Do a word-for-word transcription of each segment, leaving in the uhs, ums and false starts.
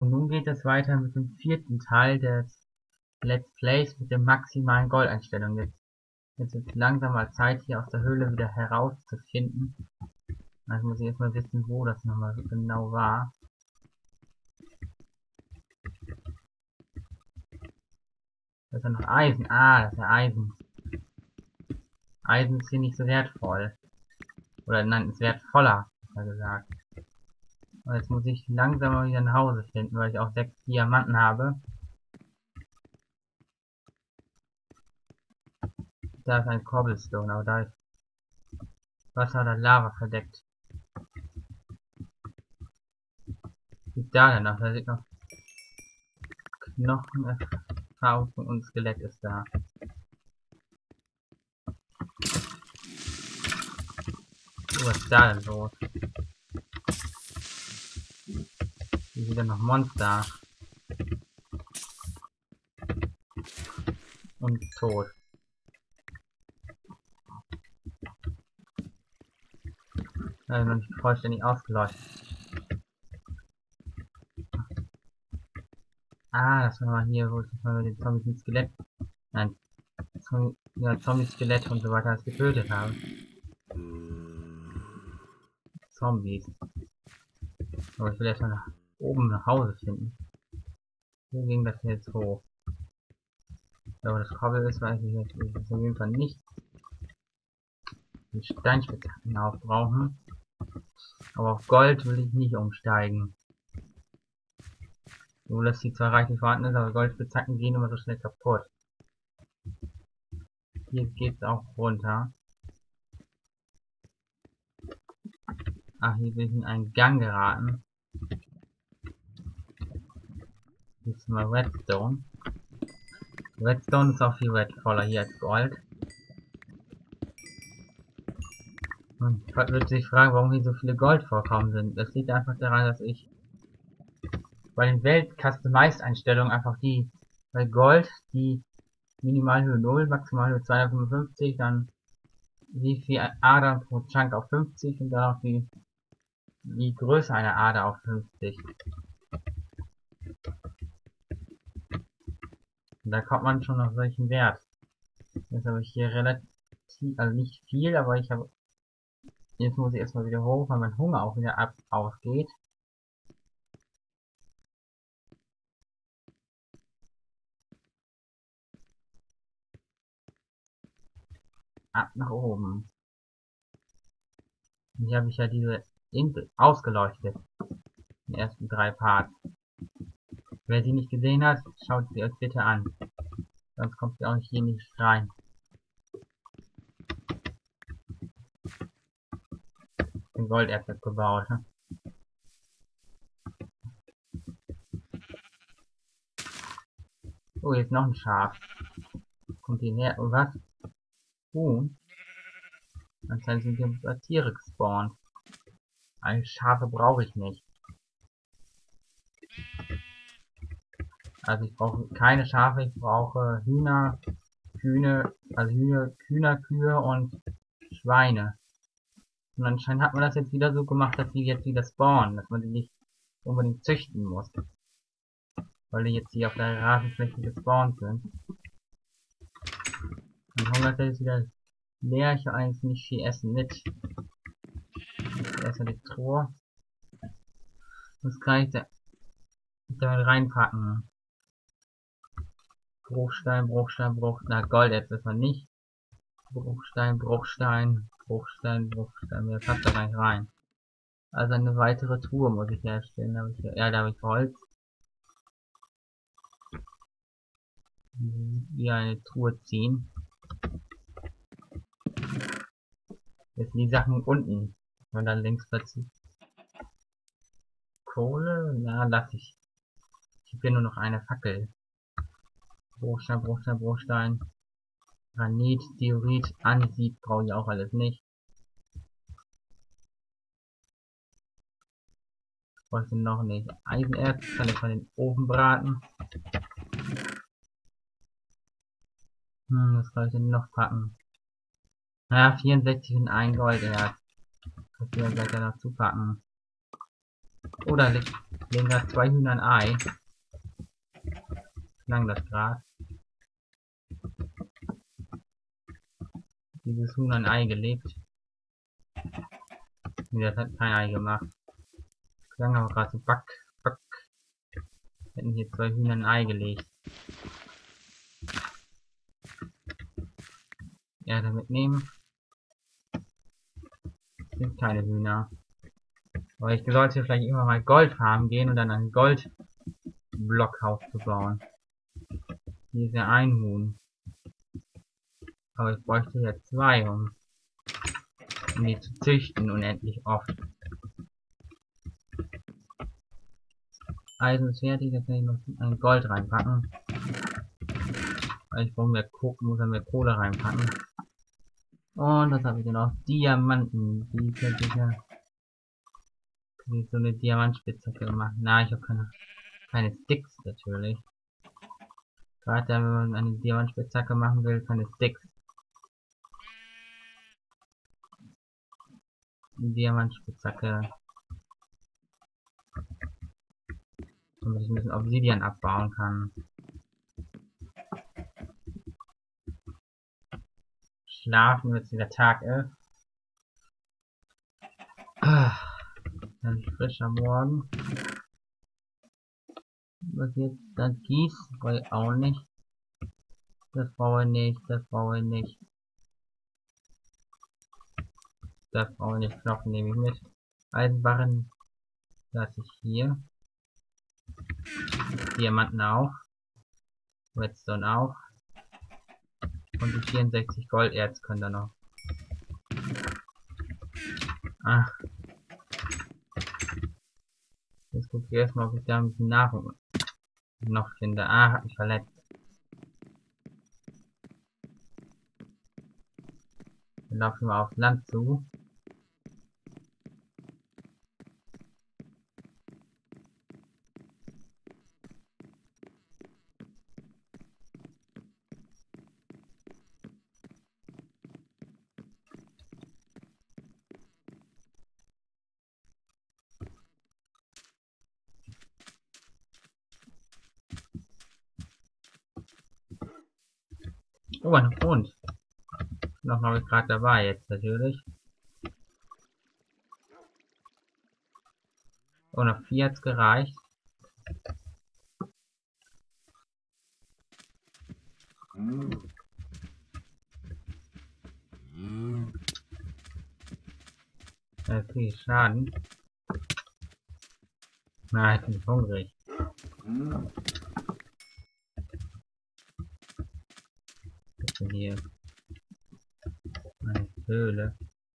Und nun geht es weiter mit dem vierten Teil des Let's Plays mit der maximalen Goldeinstellung. Jetzt, jetzt ist langsam mal Zeit, hier aus der Höhle wieder herauszufinden. Also muss ich erstmal wissen, wo das nochmal genau war. Da ist ja noch Eisen. Ah, das ist ja Eisen. Eisen ist hier nicht so wertvoll. Oder nein, ist wertvoller, besser gesagt. Und jetzt muss ich langsam mal wieder nach Hause finden, weil ich auch sechs Diamanten habe. Da ist ein Cobblestone, aber da ist Wasser oder Lava verdeckt. Was ist da denn noch? Da sieht noch Knochen, Erfahrung und Skelett ist da. Oh, was ist da denn los? Hier wieder noch Monster. Und tot. Also noch nicht vollständig ausgeleuchtet. Ah, das war mal hier, wo ich mal mit den Zombies mit Skelett. Nein. Zombie, ja, Zombies, Skelett und so weiter als getötet habe. Zombies. Aber ich will erstmal nach oben nach Hause finden. Wo ging das jetzt hoch? Aber das Kobbel ist, weiß ich jetzt ich auf jeden Fall nicht. Die Steinspitzhacken aufbrauchen. Aber auf Gold will ich nicht umsteigen. Obwohl das hier zwar reichlich vorhanden ist, aber Goldspitzhacken gehen immer so schnell kaputt. Hier geht's auch runter. Ach, hier bin ich in einen Gang geraten. Hier ist mal Redstone. Redstone ist auch viel wertvoller hier als Gold. Und ich würde sich fragen, warum hier so viele Goldvorkommen sind. Das liegt einfach daran, dass ich bei den Welt-Customized-Einstellungen einfach die, bei Gold die Minimalhöhe null, Maximalhöhe zweihundertfünfundfünfzig, dann wie viel Adern pro Chunk auf fünfzig und dann auch die, die Größe einer Ader auf fünfzig. Und da kommt man schon auf solchen Wert. Jetzt habe ich hier relativ, also nicht viel, aber ich habe, jetzt muss ich erstmal wieder hoch, weil mein Hunger auch wieder ab ausgeht. Ab nach oben. Und hier habe ich ja diese Insel ausgeleuchtet. Die ersten drei Parts. Wer sie nicht gesehen hat, schaut sie euch bitte an. Sonst kommt ihr auch nicht hier nicht rein. Den Golderz gebaut. Ne? Oh, jetzt noch ein Schaf. Kommt hier näher. Oh, was? Huhn? Anscheinend sind hier Tiere gespawnt. Eine Schafe brauche ich nicht. Also ich brauche keine Schafe, ich brauche Hühner, Kühne, also Hühner, Hühner, Kühe und Schweine. Und anscheinend hat man das jetzt wieder so gemacht, dass die jetzt wieder spawnen, dass man die nicht unbedingt züchten muss. Weil die jetzt hier auf der Rasenfläche gespawnt sind. Mein Hunger ist wieder leer, ich will eigentlich nicht viel essen mit. Erstmal die Truhe. Was kann ich da damit reinpacken? Bruchstein, Bruchstein, Bruchstein, na Gold jetzt erstmal nicht. Bruchstein, Bruchstein, Bruchstein, Bruchstein, mehr passt da gar nicht rein. Also eine weitere Truhe muss ich herstellen, da habe ich, ja, da habe ich Holz. Wieder eine Truhe ziehen. Jetzt sind die Sachen unten. Und dann links plötzlich. Kohle? Na, lass ich. Ich habe hier nur noch eine Fackel. Bruchstein, Bruchstein, Bruchstein. Granit, Diorit, Andesit brauche ich auch alles nicht. Brauche ich noch nicht. Eisenerz kann ich von den Ofen braten. Hm, was soll ich denn noch packen? Naja, vierundsechzig und ein Golderz. Das kann ich gleich noch zupacken. Oder leg, legen gerade zwei Hühner ein Ei. Klang das gerade. Dieses Huhn ein Ei gelegt. Nee, das hat kein Ei gemacht. Klang aber gerade so back, back. Hätten hier zwei Hühner ein Ei gelegt. Erde mitnehmen. Das sind keine Hühner. Aber ich sollte vielleicht immer mal Gold farmen gehen und dann einen Goldblockhaus zu bauen. Hier ist ja ein Huhn. Aber ich bräuchte ja zwei, um, um die zu züchten, unendlich oft. Eisen ist fertig, da kann ich noch ein Gold reinpacken. Weil ich brauche mehr Kohle, muss er mehr Kohle reinpacken. Und was habe ich denn noch? Diamanten. Die könnte ich ja. Könnte ich so eine Diamantspitzhacke machen. Nein, ich habe keine, keine Sticks natürlich. Gerade wenn man eine Diamantspitzhacke machen will, keine Sticks. Diamantspitzhacke. Damit ich ein bisschen Obsidian abbauen kann. Schlafen, wenn es wieder Tag ist. Ah, dann frischer Morgen. Was jetzt? Das Gieß brauche ich auch nicht. Das brauche ich nicht, das brauche ich nicht. Das brauche ich nicht. Knochen nehme ich mit. Eisenbarren lasse ich hier. Diamanten auch. Redstone auch. Und die vierundsechzig Golderz können da noch. Ach. Jetzt gucke ich erstmal, ob ich da ein bisschen Nahrung noch finde. Ah, hat mich verletzt. Dann laufe ich mal aufs Land zu. Oh, ein Hund. Noch mal gerade dabei jetzt natürlich. Oh, noch vier hat's gereicht. Da ist viel Schaden. Na, ich bin hungrig. Was ist denn hier? Eine Höhle.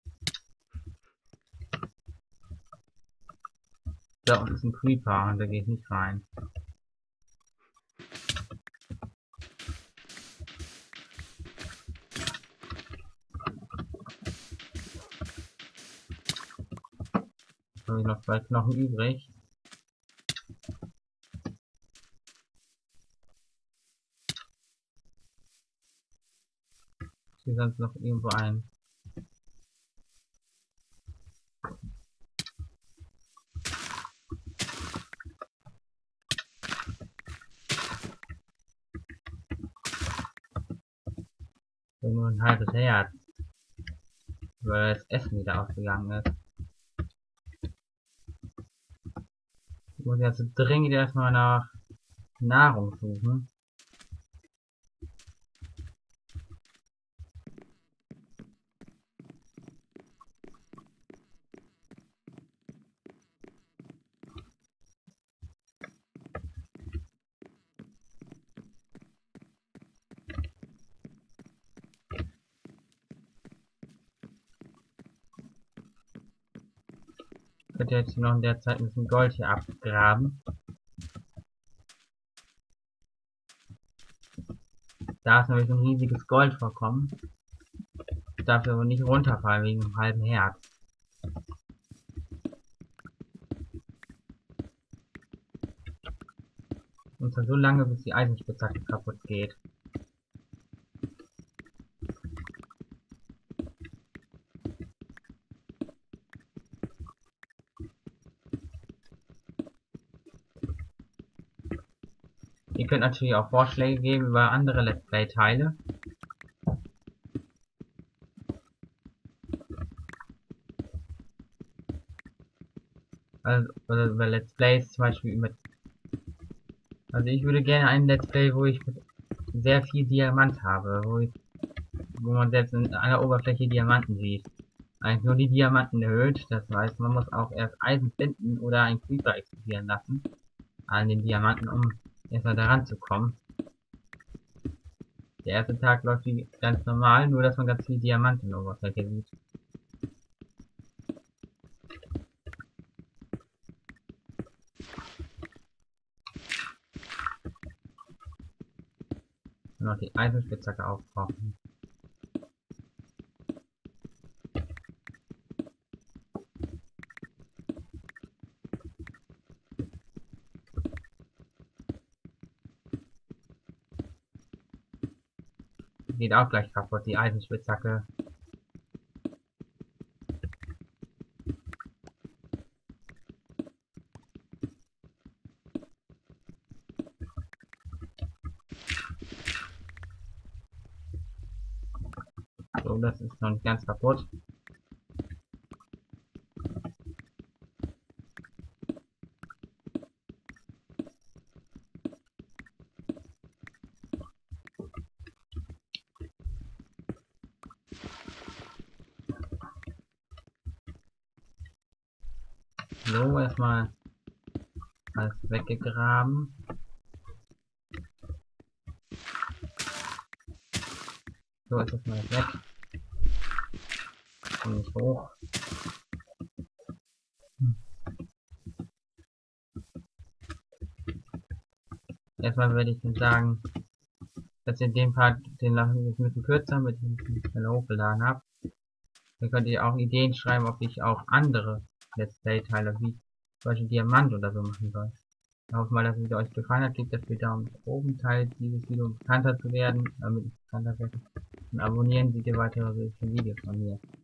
Da unten ist ein Creeper und da gehe ich nicht rein. Habe ich noch zwei Knochen übrig. Hier sonst noch irgendwo ein. Nur ein halbes Herz. Weil das Essen wieder ausgegangen ist. Ich muss jetzt dringend erstmal nach Nahrung suchen. Ich werde jetzt noch in der Zeit ein bisschen Gold hier abgraben. Da ist nämlich ein riesiges Goldvorkommen. Ich darf aber nicht runterfallen wegen einem halben Herz. Und zwar so lange, bis die Eisenspitzhacke kaputt geht. Ihr könnt natürlich auch Vorschläge geben über andere Let's Play-Teile. Also, oder über Let's Plays zum Beispiel mit. Also ich würde gerne einen Let's Play, wo ich sehr viel Diamant habe, wo ich, wo man selbst in einer Oberfläche Diamanten sieht. Eigentlich nur die Diamanten erhöht, das heißt, man muss auch erst Eisen finden oder ein Creeper explodieren lassen an den Diamanten, um erstmal daran zu kommen. Der erste Tag läuft wie ganz normal, nur dass man ganz viel Diamanten in der Oberfläche sieht. Und noch die Eisenspitzhacke aufbrauchen. Geht auch gleich kaputt, die Eisenspitzhacke. So, das ist noch nicht ganz kaputt. So, erstmal alles weggegraben. So, ist das mal weg. Komm nicht hoch. Hm. Erstmal werde ich dann sagen, dass ihr den Part, den lasse ich jetzt ein bisschen kürzer, mit dem ich ihn schneller hochgeladen habe. Dann könnt ihr auch Ideen schreiben, ob ich auch andere Let's Play-Teile wie zum Beispiel Diamant oder so machen soll. Ich hoffe mal, dass es euch gefallen hat. Gebt das bitte Daumen nach oben, teilt dieses Video, um bekannter zu werden, damit ich bekannter werde. Und abonnieren, seht ihr weitere Videos von mir.